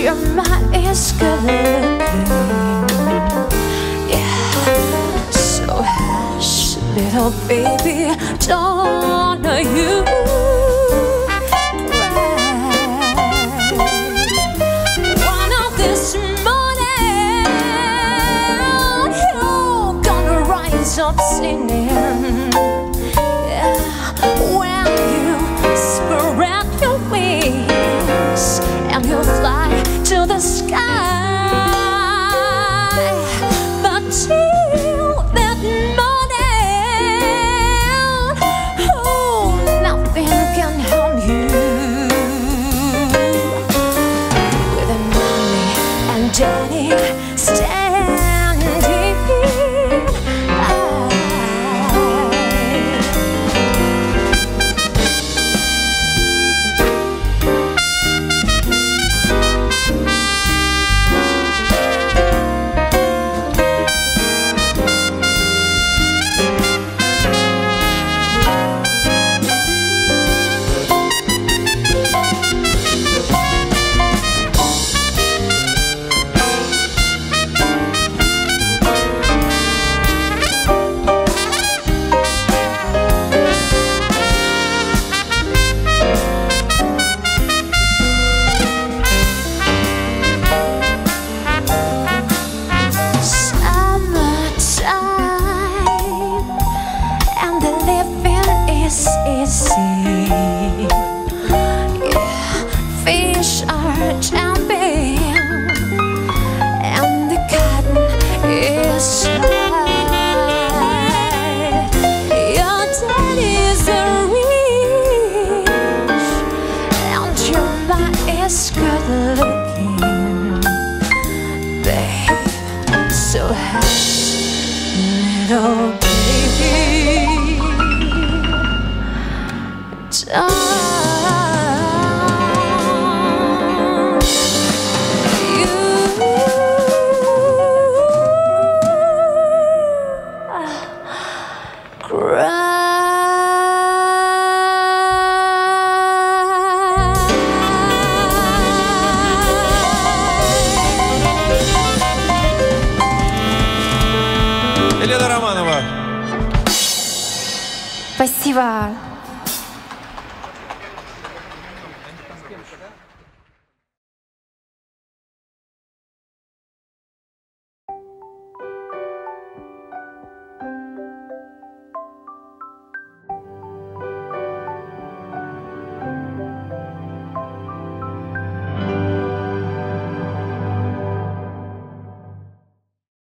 your mind is good looking. Yeah, so hush, little baby, don't you of singing, yeah, when you spread your wings and you fly to the sky. But till that morning, oh, nothing can harm you. With mommy and daddy standing. Елена Романова. Спасибо.